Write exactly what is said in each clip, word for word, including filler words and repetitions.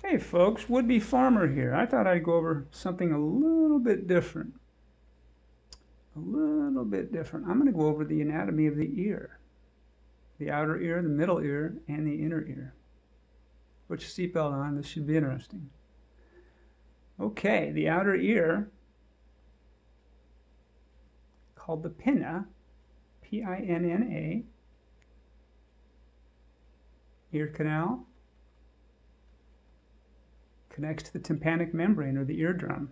Hey folks, would-be farmer here. I thought I'd go over something a little bit different. A little bit different. I'm going to go over the anatomy of the ear. The outer ear, the middle ear, and the inner ear. Put your seatbelt on, this should be interesting. Okay, the outer ear, called the pinna, P I N N A, ear canal, connects to the tympanic membrane or the eardrum.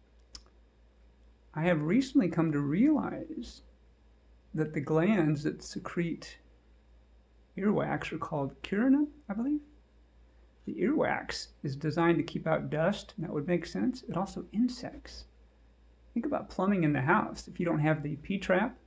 I have recently come to realize that the glands that secrete earwax are called carina, I believe. The earwax is designed to keep out dust, and that would make sense. It also insects. Think about plumbing in the house. If you don't have the P-trap,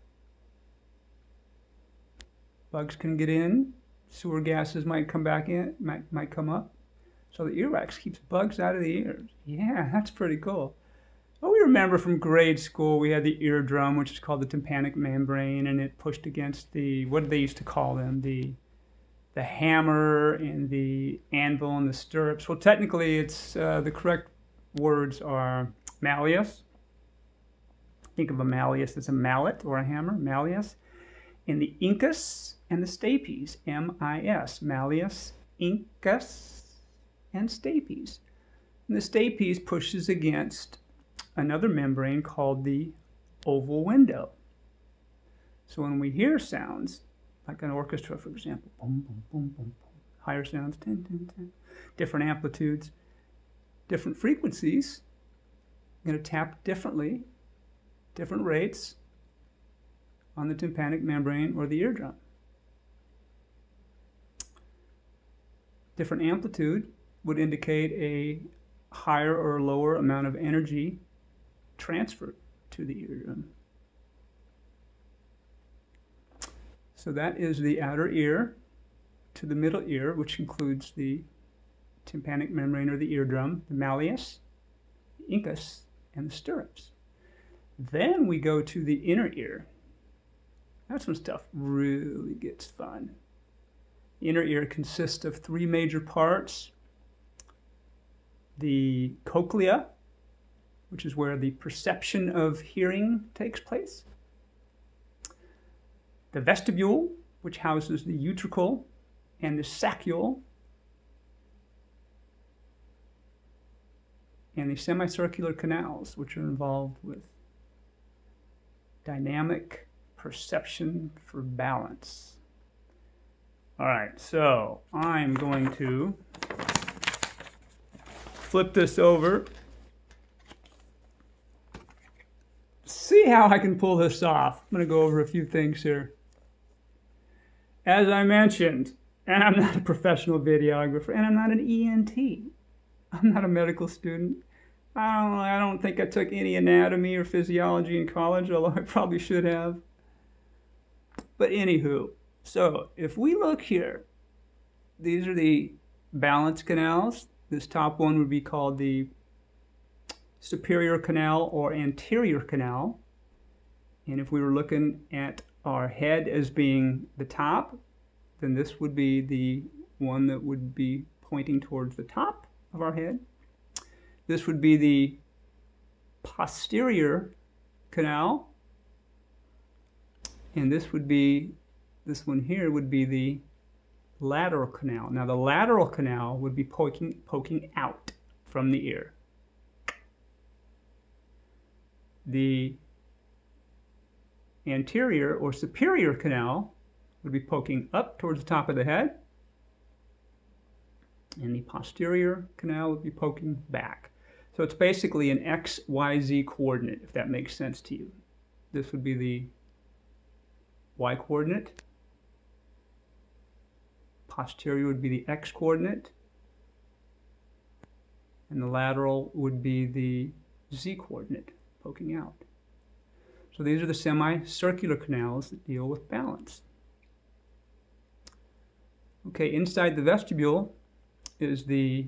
bugs can get in, sewer gases might come back in, might, might come up. So the earwax keeps bugs out of the ears. Yeah, that's pretty cool. Well, we remember from grade school we had the eardrum, which is called the tympanic membrane, and it pushed against the, what did they used to call them? The, the hammer and the anvil and the stirrups. Well, technically it's, uh, the correct words are malleus. Think of a malleus as a mallet or a hammer, malleus. And the incus and the stapes, M I S, malleus, incus, and stapes. And the stapes pushes against another membrane called the oval window. So when we hear sounds, like an orchestra, for example, boom, boom, boom, boom, boom, higher sounds, ten, ten, ten, different amplitudes, different frequencies, going to tap differently, different rates on the tympanic membrane or the eardrum. Different amplitude would indicate a higher or lower amount of energy transferred to the eardrum. So that is the outer ear to the middle ear, which includes the tympanic membrane or the eardrum, the malleus, the incus, and the stirrups. Then we go to the inner ear. That's when stuff really gets fun. The inner ear consists of three major parts. The cochlea, which is where the perception of hearing takes place. The vestibule, which houses the utricle and the saccule. And the semicircular canals, which are involved with dynamic perception for balance. All right, so I'm going to flip this over. See how I can pull this off. I'm going to go over a few things here. As I mentioned, and I'm not a professional videographer, and I'm not an E N T. I'm not a medical student. I don't, I don't think I took any anatomy or physiology in college, although I probably should have. But anywho, so if we look here, these are the balance canals. This top one would be called the superior canal or anterior canal. And if we were looking at our head as being the top, then this would be the one that would be pointing towards the top of our head. This would be the posterior canal. And this would be, this one here would be the lateral canal. Now the lateral canal would be poking, poking out from the ear. The anterior or superior canal would be poking up towards the top of the head. And the posterior canal would be poking back. So it's basically an X, Y, Z coordinate, if that makes sense to you. This would be the Y coordinate. Posterior would be the X coordinate, and the lateral would be the Z coordinate, poking out. So these are the semicircular canals that deal with balance. Okay, inside the vestibule is the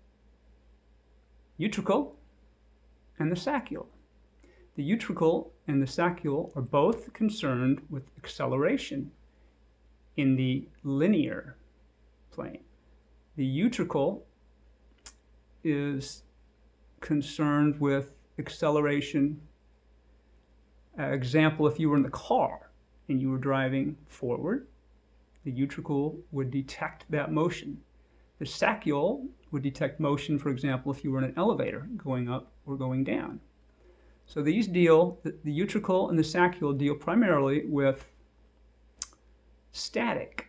utricle and the saccule. The utricle and the saccule are both concerned with acceleration in the linear plane. The utricle is concerned with acceleration. Uh, example, if you were in the car and you were driving forward, the utricle would detect that motion. The saccule would detect motion, for example, if you were in an elevator going up or going down. So these deal, the, the utricle and the saccule deal primarily with static,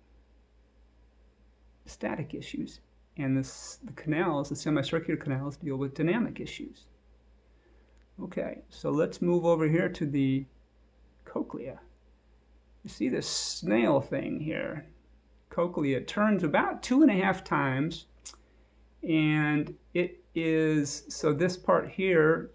static issues. And this, the canals, the semicircular canals, deal with dynamic issues. Okay, so let's move over here to the cochlea. You see this snail thing here. Cochlea turns about two and a half times, and it is, so this part here,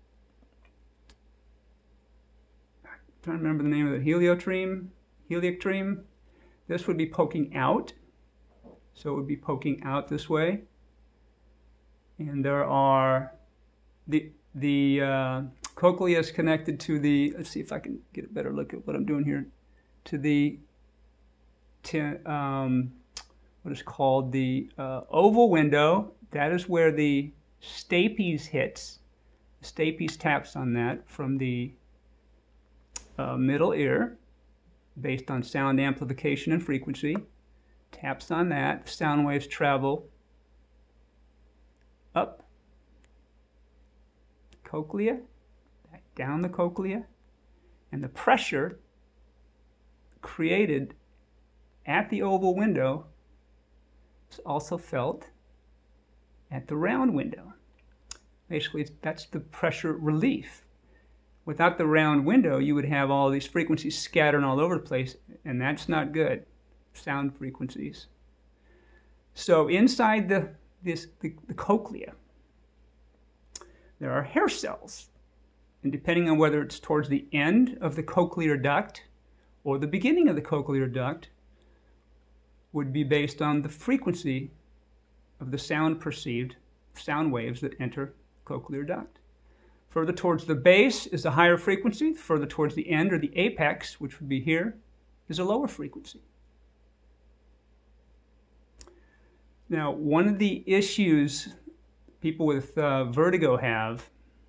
I'm trying to remember the name of it, heliotreme, helioctreme. This would be poking out, so it would be poking out this way. And there are, the, the uh, cochlea is connected to the, let's see if I can get a better look at what I'm doing here, to the, to, um, what is called the uh, oval window. That is where the stapes hits. The stapes taps on that from the uh, middle ear, based on sound amplification and frequency. Taps on that. Sound waves travel up cochlea, back down the cochlea, and the pressure created at the oval window is also felt at the round window. Basically, that's the pressure relief. Without the round window, you would have all these frequencies scattered all over the place, and that's not good. Sound frequencies. So inside the, this, the, the cochlea, there are hair cells. And depending on whether it's towards the end of the cochlear duct or the beginning of the cochlear duct, would be based on the frequency of the sound perceived, sound waves that enter the cochlear duct. Further towards the base is a higher frequency. Further towards the end, or the apex, which would be here, is a lower frequency. Now, one of the issues people with uh, vertigo have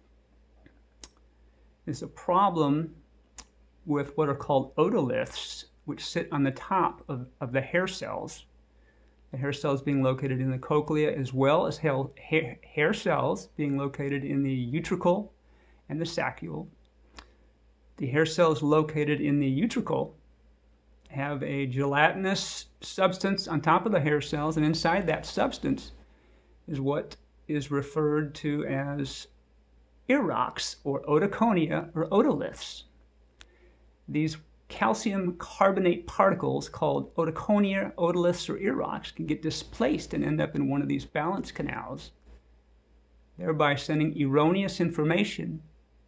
is a problem with what are called otoliths, which sit on the top of, of the hair cells. The hair cells being located in the cochlea, as well as hair, hair cells being located in the utricle and the saccule. The hair cells located in the utricle have a gelatinous substance on top of the hair cells, and inside that substance is what is referred to as ear rocks, or otoconia, or otoliths. These calcium carbonate particles called otoconia, otoliths, or ear rocks can get displaced and end up in one of these balance canals, thereby sending erroneous information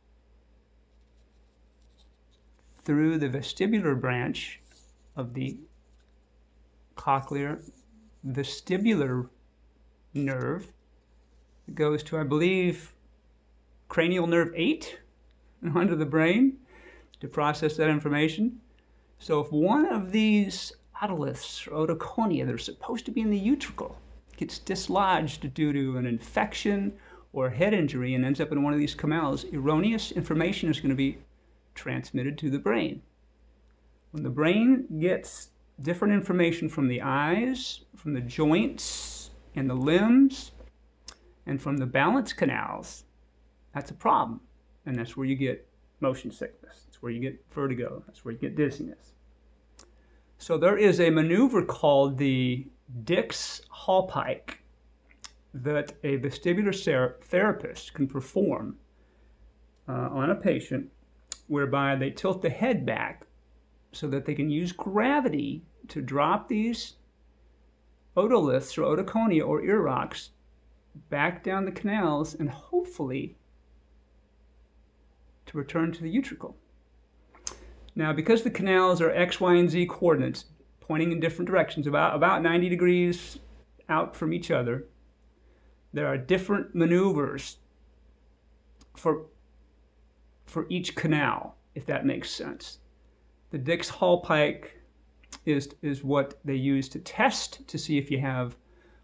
through the vestibular branch of the cochlear vestibular nerve. It goes to, I believe, cranial nerve eight onto the brain to process that information. So if one of these otoliths or otoconia that are supposed to be in the utricle gets dislodged due to an infection or a head injury and ends up in one of these canals, erroneous information is going to be transmitted to the brain. When the brain gets different information from the eyes, from the joints and the limbs, and from the balance canals, that's a problem. And that's where you get motion sickness. That's where you get vertigo. That's where you get dizziness. So there is a maneuver called the Dix-Hallpike that a vestibular therapist can perform uh, on a patient, whereby they tilt the head back so that they can use gravity to drop these otoliths or otoconia or ear rocks back down the canals, and hopefully to return to the utricle. Now, because the canals are X, Y, and Z coordinates pointing in different directions, about, about ninety degrees out from each other, there are different maneuvers for, for each canal, if that makes sense. The Dix-Hallpike is, is what they use to test to see if you have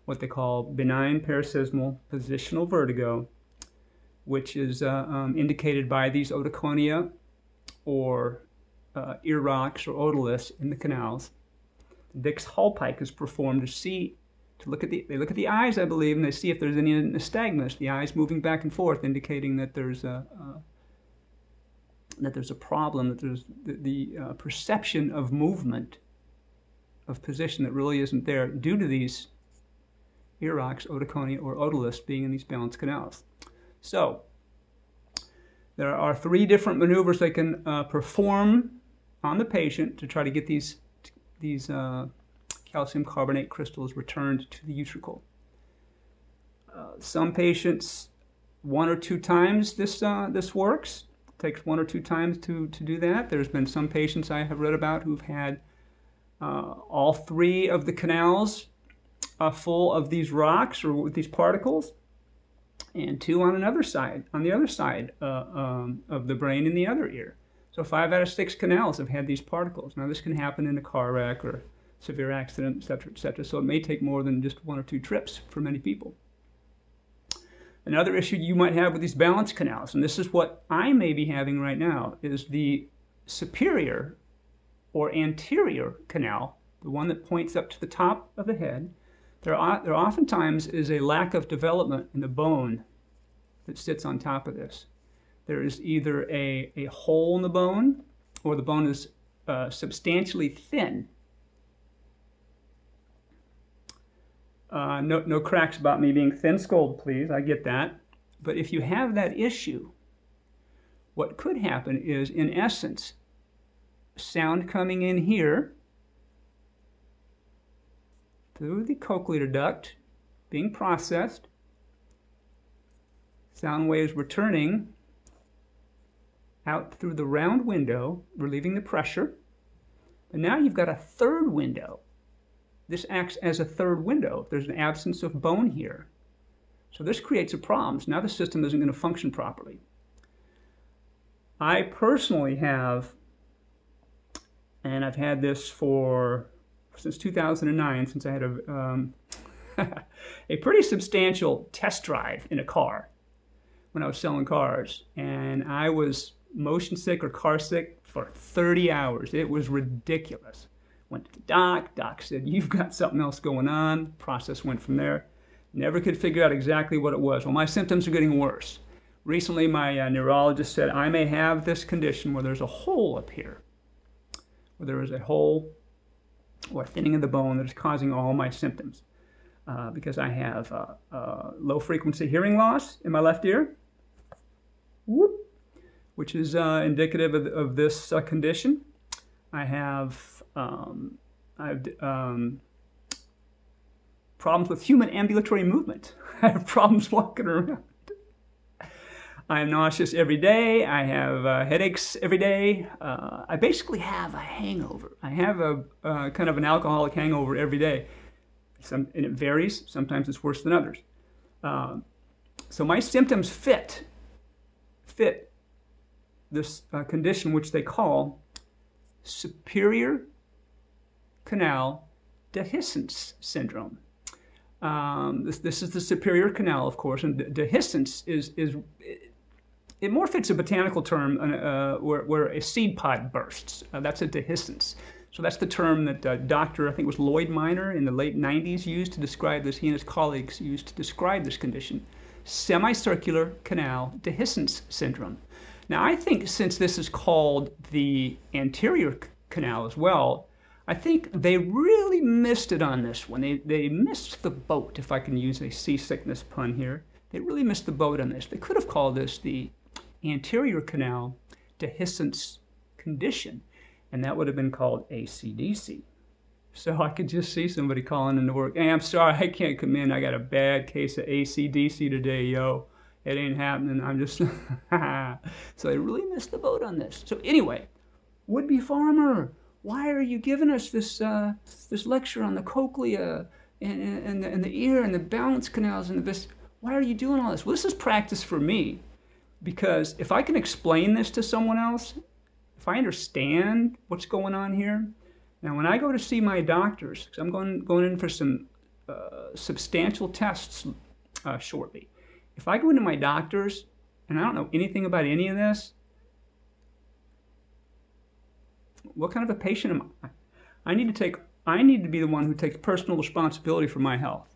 what they call benign paroxysmal positional vertigo, which is uh, um, indicated by these otoconia or uh, ear rocks or otoliths in the canals. Dix-Hallpike is performed to see, to look at the, they look at the eyes, I believe, and they see if there's any nystagmus, the eyes moving back and forth, indicating that there's a, uh, that there's a problem, that there's the, the uh, perception of movement, of position that really isn't there due to these ear rocks, otoconia, or otoliths being in these balanced canals. So, there are three different maneuvers they can uh, perform on the patient to try to get these, these uh, calcium carbonate crystals returned to the utricle. Uh, some patients, one or two times this, uh, this works. It takes one or two times to, to do that. There's been some patients I have read about who've had uh, all three of the canals Uh, full of these rocks or with these particles, and two on another side, on the other side uh, um, of the brain in the other ear. So five out of six canals have had these particles. Now this can happen in a car wreck or severe accident, et cetera, et cetera. So it may take more than just one or two trips for many people. Another issue you might have with these balanced canals, and this is what I may be having right now, is the superior or anterior canal, the one that points up to the top of the head. There, are, there oftentimes is a lack of development in the bone that sits on top of this. There is either a, a hole in the bone, or the bone is uh, substantially thin. Uh, no, no cracks about me being thin-skulled, please. I get that. But if you have that issue, what could happen is, in essence, sound coming in here through the cochlear duct, being processed, sound waves returning out through the round window, relieving the pressure. And now you've got a third window. This acts as a third window. There's an absence of bone here. So this creates a problem. So now the system isn't going to function properly. I personally have, and I've had this for since two thousand nine, since I had a, um, a pretty substantial test drive in a car when I was selling cars. And I was motion sick or car sick for thirty hours. It was ridiculous. Went to the doc. Doc said, "You've got something else going on." Process went from there. Never could figure out exactly what it was. Well, my symptoms are getting worse. Recently, my uh, neurologist said I may have this condition where there's a hole up here, where there is a hole or thinning of the bone that is causing all my symptoms. Uh, because I have uh, uh, low frequency hearing loss in my left ear, whoop, which is uh, indicative of, of this uh, condition. I have, um, I have um, problems with human ambulatory movement. I have problems walking around. I am nauseous every day. I have uh, headaches every day. Uh, I basically have a hangover. I have a uh, kind of an alcoholic hangover every day. Some, and it varies. Sometimes it's worse than others. Um, so my symptoms fit, fit this uh, condition which they call superior canal dehiscence syndrome. Um, this, this is the superior canal, of course, and dehiscence is, is it more fits a botanical term uh, where, where a seed pod bursts. Uh, that's a dehiscence. So that's the term that uh, Doctor I think it was Lloyd Minor in the late nineties used to describe this. He and his colleagues used to describe this condition, semicircular canal dehiscence syndrome. Now I think since this is called the anterior canal as well, I think they really missed it on this one. They, they missed the boat, if I can use a seasickness pun here. They really missed the boat on this. They could have called this the anterior canal dehiscence condition, and that would have been called A C D C. So I could just see somebody calling into work, "Hey, I'm sorry, I can't come in. I got a bad case of A C D C today, yo. It ain't happening." I'm just, so they really missed the boat on this. So anyway, would-be farmer, why are you giving us this uh, this lecture on the cochlea and, and, the, and the ear and the balance canals and the vis? Why are you doing all this? Well, this is practice for me, because if I can explain this to someone else, if I understand what's going on here, now when I go to see my doctors, because I'm going going in for some uh, substantial tests uh, shortly. If I go into my doctor's and I don't know anything about any of this, what kind of a patient am I? I need to take, I need to be the one who takes personal responsibility for my health.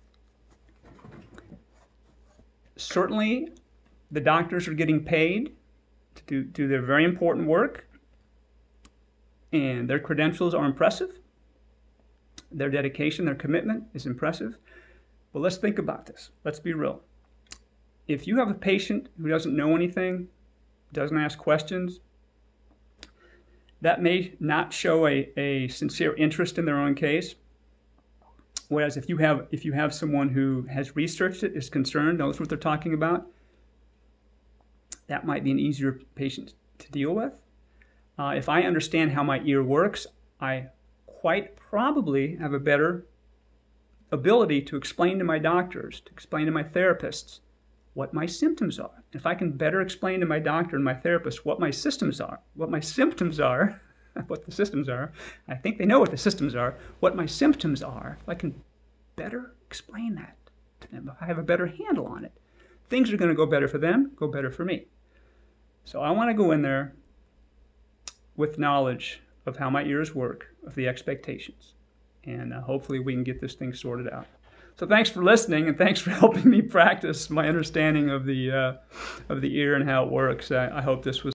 Certainly, the doctors are getting paid to do, do their very important work, and their credentials are impressive. Their dedication, their commitment is impressive. But let's think about this. Let's be real. If you have a patient who doesn't know anything, doesn't ask questions, that may not show a, a sincere interest in their own case. Whereas if you have if you have someone who has researched it, is concerned, knows what they're talking about, that might be an easier patient to deal with. Uh, if I understand how my ear works, I quite probably have a better ability to explain to my doctors, to explain to my therapists, what my symptoms are. If I can better explain to my doctor and my therapist what my systems are, what my symptoms are, what the systems are, I think they know what the systems are, what my symptoms are, if I can better explain that to them, if I have a better handle on it, things are going to go better for them, go better for me. So I want to go in there with knowledge of how my ears work, of the expectations, and uh, hopefully we can get this thing sorted out. So thanks for listening, and thanks for helping me practice my understanding of the uh, of the ear and how it works. I, I hope this was